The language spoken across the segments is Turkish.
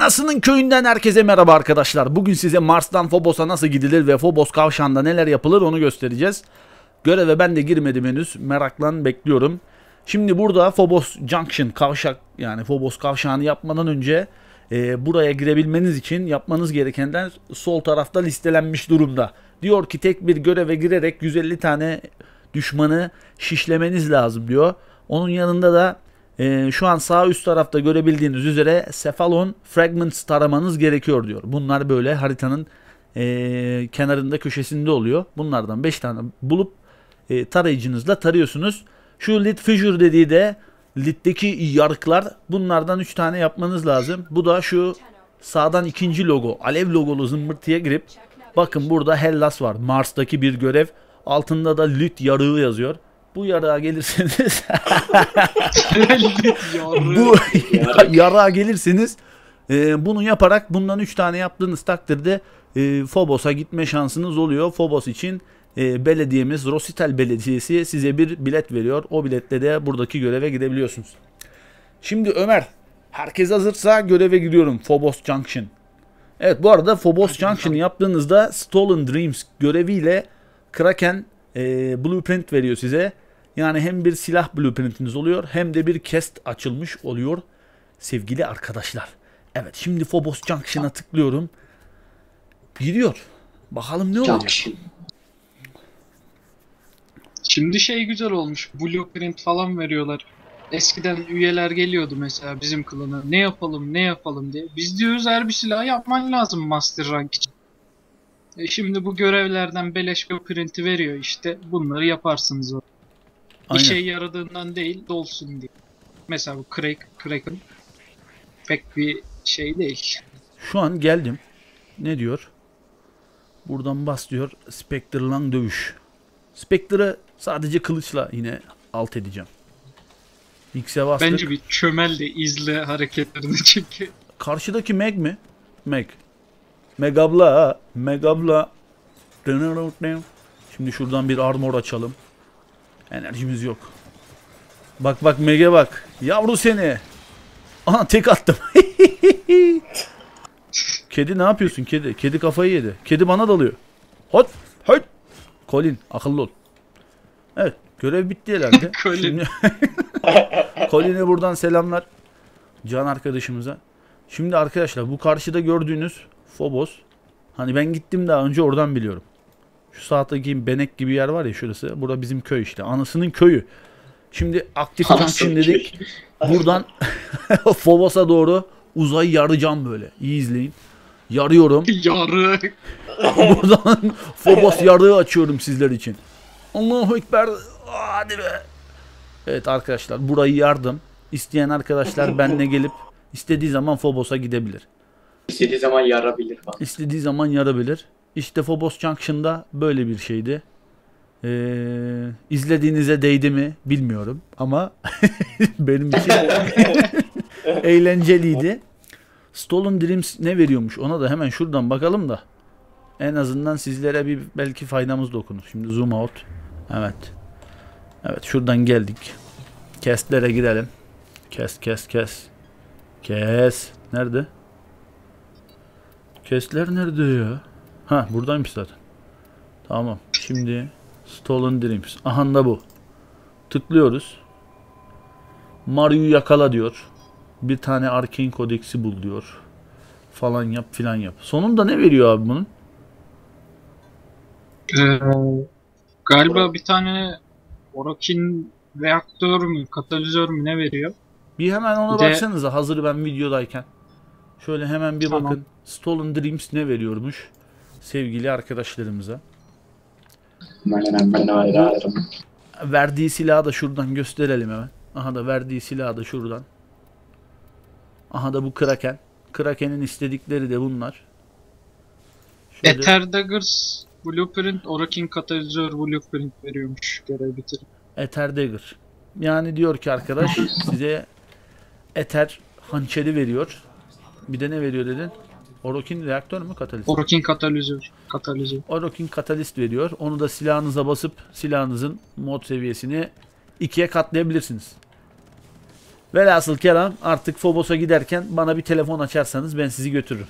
Anasının köyünden herkese merhaba arkadaşlar. Bugün size Mars'tan Phobos'a nasıl gidilir ve Phobos kavşağında neler yapılır onu göstereceğiz. Göreve ben de girmedim henüz. Merakla bekliyorum. Şimdi burada Phobos Junction kavşak, yani Phobos kavşağını yapmadan önce buraya girebilmeniz için yapmanız gerekenler sol tarafta listelenmiş durumda. Diyor ki tek bir göreve girerek 150 tane düşmanı şişlemeniz lazım diyor. Onun yanında da şu an sağ üst tarafta görebildiğiniz üzere Cephalon Fragments taramanız gerekiyor diyor. Bunlar böyle haritanın kenarında, köşesinde oluyor. Bunlardan 5 tane bulup tarayıcınızla tarıyorsunuz. Şu Lid Fissure dediği de Lid'deki yarıklar. Bunlardan 3 tane yapmanız lazım. Bu da şu sağdan ikinci logo, alev logolu zımbırtıya girip bakın burada Hellas var. Mars'taki bir görev. Altında da Lid yarığı yazıyor. Bu yarığa gelirseniz bu yarığa gelirseniz bunu yaparak bundan 3 tane yaptığınız takdirde Phobos'a gitme şansınız oluyor. Phobos için belediyemiz Rosital Belediyesi size bir bilet veriyor. O biletle de buradaki göreve gidebiliyorsunuz. Şimdi Ömer, herkes hazırsa göreve gidiyorum. Phobos Junction. Evet, bu arada Phobos Junction'ı yaptığınızda Stolen Dreams göreviyle Kraken blueprint veriyor size. Yani hem bir silah blueprintiniz oluyor hem de bir quest açılmış oluyor sevgili arkadaşlar. Evet, şimdi Phobos Junction'a tıklıyorum. Gidiyor. Bakalım ne olacak. Şimdi şey güzel olmuş. Blueprint falan veriyorlar. Eskiden üyeler geliyordu mesela bizim klana. Ne yapalım ne yapalım diye. Biz diyoruz her bir silah yapman lazım Master Rank için. Şimdi bu görevlerden beleş blueprint'i veriyor işte. Bunları yaparsınız o. Bir şey yaradığından değil, dolsun diye. Mesela bu Kraken pek bir şey değil. Şu an geldim. Ne diyor? Buradan bas diyor. Spectre'la dövüş. Spectre'ı sadece kılıçla yine alt edeceğim. X'e bastık. Bence bir çömel de izle hareketlerini çünkü. Karşıdaki Meg mi? Meg. Meg abla. Meg abla. Şimdi şuradan bir armor açalım. Enerjimiz yok. Bak bak Meg'e bak. Yavru seni. Aha, tek attım. Kedi ne yapıyorsun kedi? Kedi kafayı yedi. Kedi bana dalıyor. Hot. Hot. Colin akıllı ol. Evet, görev bitti herhalde. Colin. Colin'e buradan selamlar. Can arkadaşımıza. Şimdi arkadaşlar bu karşıda gördüğünüz Phobos. Hani ben gittim daha önce, oradan biliyorum. Şu saatteki benek gibi yer var ya şurası. Burada bizim köy işte. Anasının köyü. Şimdi aktif junction dedik. Buradan Phobos'a doğru uzay yaracağım böyle. İyi izleyin. Yarıyorum. Yarı. Buradan Phobos yarığı açıyorum sizler için. Allahu Ekber. Hadi be. Evet arkadaşlar, burayı yardım. İsteyen arkadaşlar benimle gelip istediği zaman Phobos'a gidebilir. İstediği zaman yarabilir falan. İstediği zaman yarabilir. İşte Phobos Junction'da böyle bir şeydi. İzlediğinize değdi mi bilmiyorum ama benim için eğlenceliydi. Stolen Dreams ne veriyormuş ona da hemen şuradan bakalım da en azından sizlere bir belki faydamız dokunur. Şimdi zoom out. Evet. Evet, şuradan geldik. Kestlere girelim. Kes. Nerede? Kestler nerede ya? Ha, buradaymış zaten. Tamam. Şimdi Stolen Dreams. Aha da bu. Tıklıyoruz. Mario'yu yakala diyor. Bir tane Arcane Codeks'i bul diyor. Falan yap filan yap. Sonunda ne veriyor abi bunun? Galiba bir tane Orokin reaktör mü, katalizör mü ne veriyor? Bir hemen ona Bir de... baksanıza hazır ben videodayken. Şöyle hemen bir Tamam. bakın. Stolen Dreams ne veriyormuş sevgili arkadaşlarımıza. Verdiği silahı da şuradan gösterelim hemen. Aha da verdiği silahı da şuradan. Aha da bu Kraken. Kraken'in istedikleri de bunlar. Şöyle... Ether Daggers Blueprint, Orokin katalizör Blueprint veriyormuş görev bitirip. Ether Dagger. Yani diyor ki arkadaş size Ether hançeri veriyor. Bir de ne veriyor dedin? Orokin reaktör mü, katalist? Orokin katalizör. Orokin katalist veriyor. Onu da silahınıza basıp silahınızın mod seviyesini 2'ye katlayabilirsiniz. Velhasıl kelam artık Phobos'a giderken bana bir telefon açarsanız ben sizi götürürüm.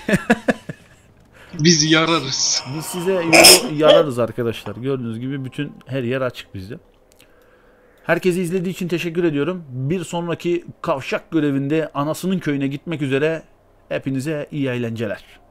Biz yararız. Biz size yolu yararız arkadaşlar. Gördüğünüz gibi bütün her yer açık bizde. Herkesi izlediği için teşekkür ediyorum. Bir sonraki kavşak görevinde anasının köyüne gitmek üzere hepinize iyi eğlenceler.